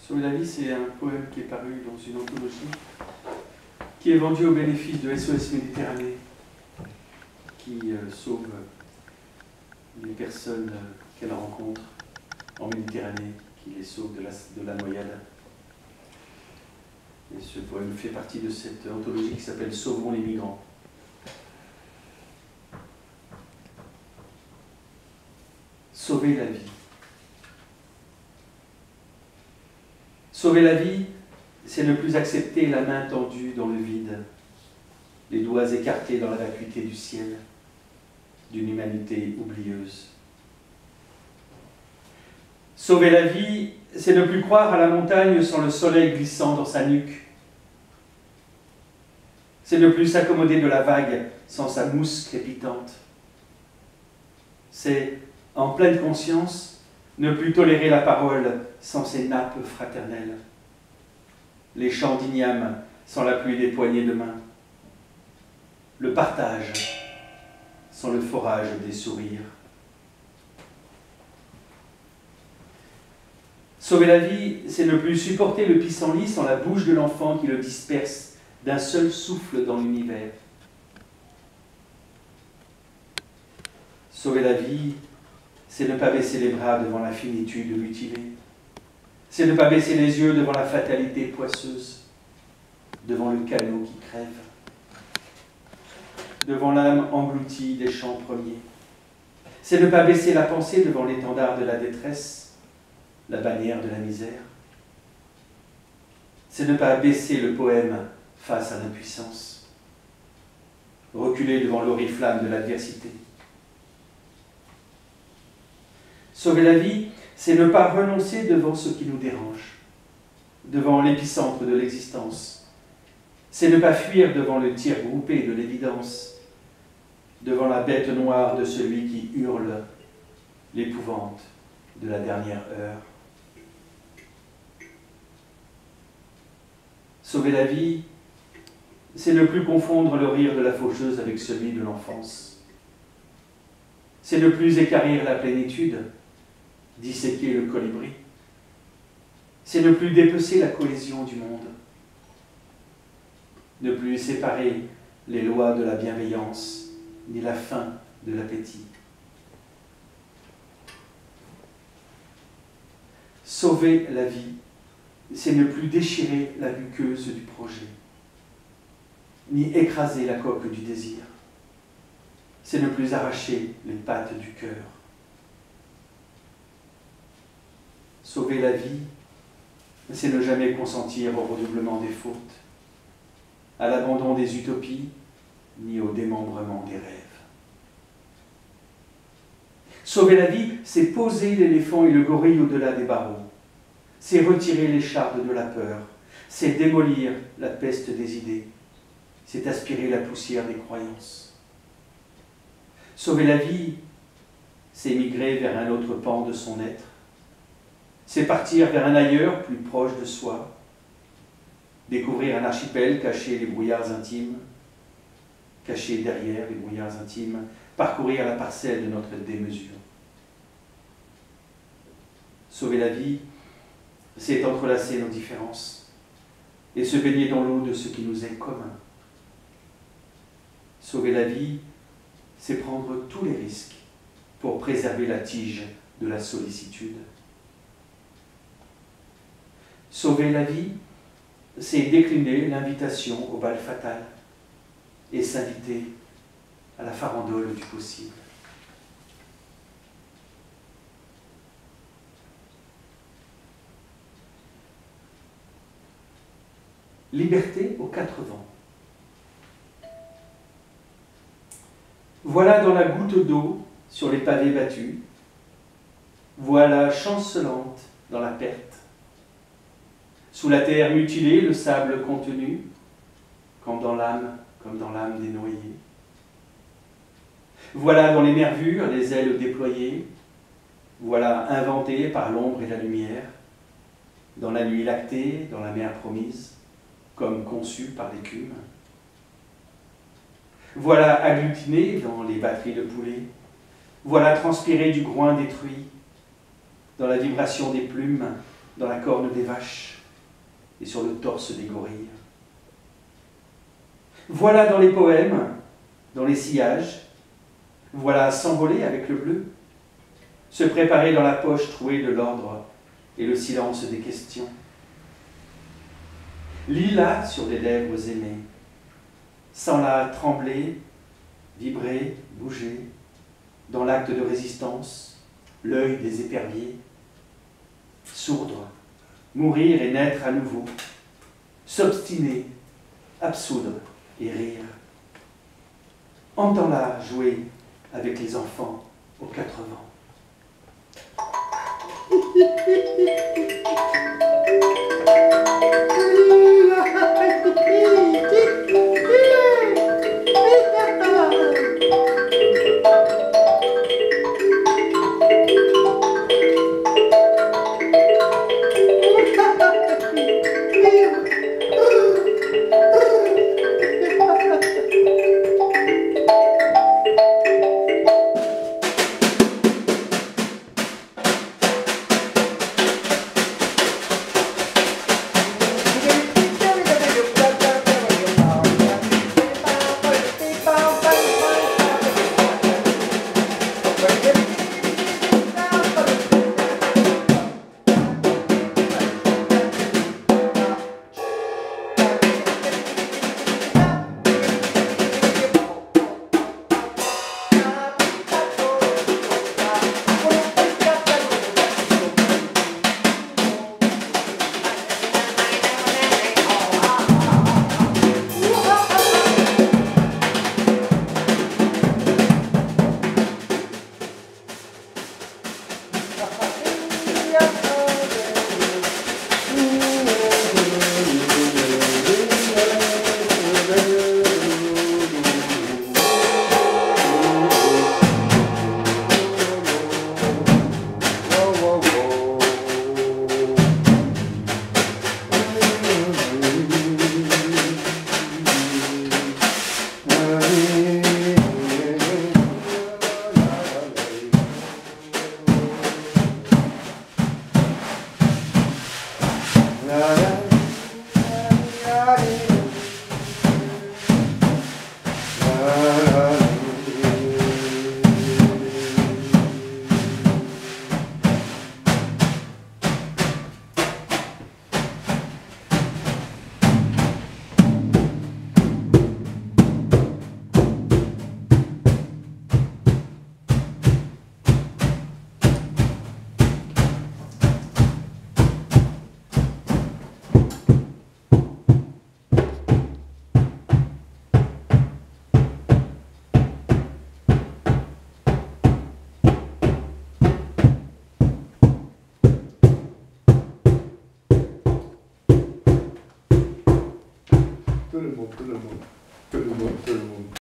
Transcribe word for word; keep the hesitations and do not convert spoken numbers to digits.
Sauver la vie, c'est un poème qui est paru dans une anthologie, qui est vendu au bénéfice de S O S Méditerranée, qui euh, sauve les personnes qu'elle rencontre en Méditerranée, qui les sauve de la, de la noyade. Et ce poème fait partie de cette anthologie qui s'appelle « Sauvons les migrants ». Sauver la vie. Sauver la vie, c'est ne plus accepter la main tendue dans le vide, les doigts écartés dans la vacuité du ciel, d'une humanité oublieuse. Sauver la vie, c'est ne plus croire à la montagne sans le soleil glissant dans sa nuque. C'est ne plus s'accommoder de la vague sans sa mousse crépitante. C'est, en pleine conscience, ne plus tolérer la parole sans ses nappes fraternelles, les chants d'igname sans la pluie des poignées de main, le partage sans le forage des sourires. Sauver la vie, c'est ne plus supporter le pissenlit sans la bouche de l'enfant qui le disperse d'un seul souffle dans l'univers. Sauver la vie, c'est ne pas baisser les bras devant la finitude mutilée. C'est ne pas baisser les yeux devant la fatalité poisseuse, devant le canot qui crève, devant l'âme engloutie des chants premiers. C'est ne pas baisser la pensée devant l'étendard de la détresse, la bannière de la misère. C'est ne pas baisser le poème face à l'impuissance, reculer devant l'oriflamme de l'adversité. Sauver la vie, c'est ne pas renoncer devant ce qui nous dérange, devant l'épicentre de l'existence. C'est ne pas fuir devant le tir groupé de l'évidence, devant la bête noire de celui qui hurle l'épouvante de la dernière heure. Sauver la vie, c'est ne plus confondre le rire de la faucheuse avec celui de l'enfance. C'est ne plus équarrir la plénitude, disséquer le colibri. C'est ne plus dépecer la cohésion du monde. Ne plus séparer les lois de la bienveillance, ni la faim de l'appétit. Sauver la vie, c'est ne plus déchirer la muqueuse du projet, ni écraser la coque du désir. C'est ne plus arracher les pattes du cœur. Sauver la vie, c'est ne jamais consentir au redoublement des fautes, à l'abandon des utopies, ni au démembrement des rêves. Sauver la vie, c'est poser l'éléphant et le gorille au-delà des barreaux. C'est retirer l'écharpe de la peur. C'est démolir la peste des idées. C'est aspirer la poussière des croyances. Sauver la vie, c'est migrer vers un autre pan de son être. C'est partir vers un ailleurs plus proche de soi. Découvrir un archipel caché les brouillards intimes, caché derrière les brouillards intimes, parcourir la parcelle de notre démesure. Sauver la vie, c'est entrelacer nos différences et se baigner dans l'eau de ce qui nous est commun. Sauver la vie, c'est prendre tous les risques pour préserver la tige de la sollicitude. Sauver la vie, c'est décliner l'invitation au bal fatal et s'inviter à la farandole du possible. Liberté aux quatre vents. Voilà dans la goutte d'eau sur les pavés battus, voilà chancelante dans la perte. Sous la terre mutilée, le sable contenu, comme dans l'âme, comme dans l'âme des noyés. Voilà dans les nervures les ailes déployées, voilà inventées par l'ombre et la lumière, dans la nuit lactée, dans la mer promise, comme conçue par l'écume. Voilà agglutiné dans les batteries de poulet, voilà transpiré du groin détruit, dans la vibration des plumes, dans la corne des vaches et sur le torse des gorilles. Voilà dans les poèmes, dans les sillages, voilà s'envoler avec le bleu, se préparer dans la poche trouée de l'ordre et le silence des questions. Lilas sur les lèvres aimées, sans la trembler, vibrer, bouger, dans l'acte de résistance, l'œil des éperviers, sourdre, mourir et naître à nouveau, s'obstiner, absoudre et rire. Entends-la jouer avec les enfants aux quatre vents. Tout le monde, tout le monde, tout le monde, tout le monde.